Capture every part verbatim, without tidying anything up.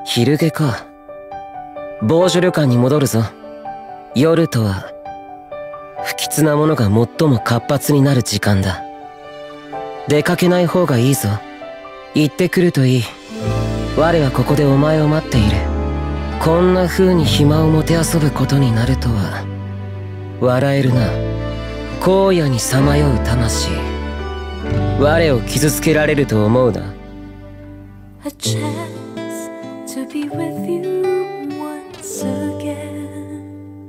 昼下か。防除旅館に戻るぞ。夜とは不吉なものが最も活発になる時間だ。出かけない方がいいぞ。行ってくるといい。我はここでお前を待っている。こんな風に暇をもてあそぶことになるとは。笑えるな。荒野にさまよう魂。我を傷つけられると思うな。 A chance to be with you once again.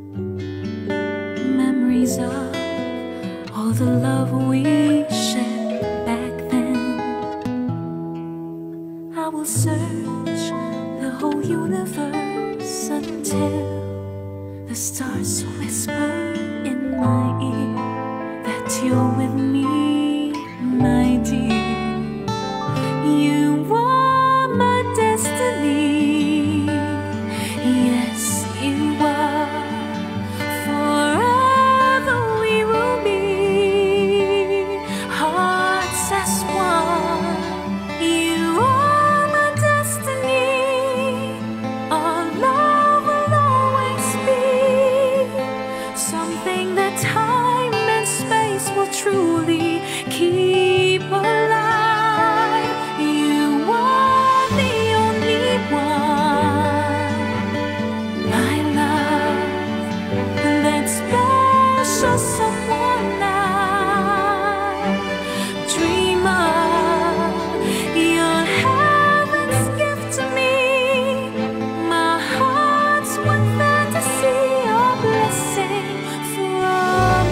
Memories of all the love we shared back then. I will search the whole universe until the stars whisper in my ear that you're with me, my dear. You are my destiny. Yes, you are. Forever we will be hearts as one. You are my destiny. Our love will always be something that time and space will truly keep alive. You are the only one, my love. That special someone I dream of. You're heaven's gift to me. My heart's one fantasy, a blessing from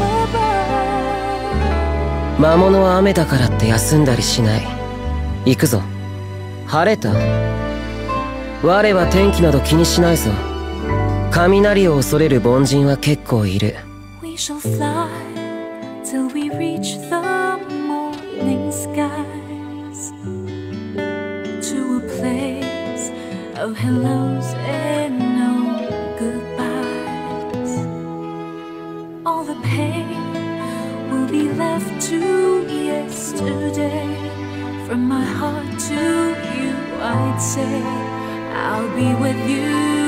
above. 魔物は雨だからって休んだりしない。行くぞ。晴れた？我は天気など気にしないぞ。雷を恐れる凡人は結構いる。 We shall fly till we reach the morning skies, to a place of hellos and no goodbyes. All the pain will be left to yesterday. From my heart to you, I'd say I'll be with you